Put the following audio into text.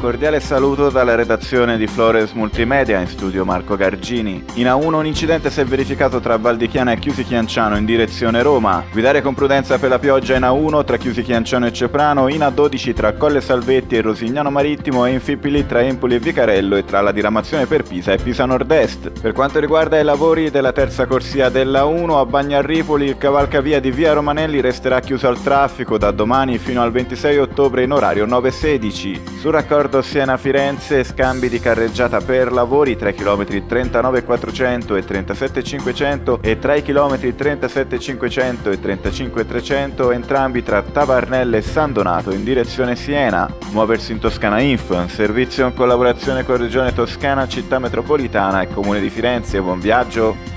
cordiale saluto dalla redazione di Flores Multimedia, in studio Marco Gargini. In A1 un incidente si è verificato tra Val di Chiana e Chiusi Chianciano in direzione Roma. Guidare con prudenza per la pioggia in A1 tra Chiusi Chianciano e Ceprano, in A12 tra Colle Salvetti e Rosignano Marittimo e in Fippili tra Empoli e Vicarello e tra la diramazione per Pisa e Pisa Nord-Est. Per quanto riguarda i lavori della terza corsia della 1 a Bagnarripoli, il cavalcavia di via Romanelli resterà chiuso al traffico da domani fino al 26 ottobre in orario 9:16. Sul raccordo Siena-Firenze, scambi di carreggiata per lavori tra i chilometri 39,400 e 37,500 e tra i chilometri 37,500 e 35,300, entrambi tra Tavarnelle e San Donato in direzione Siena. Muoversi in Toscana Info, un servizio in collaborazione con Regione Toscana, Città Metropolitana e Comune di Firenze. Buon viaggio!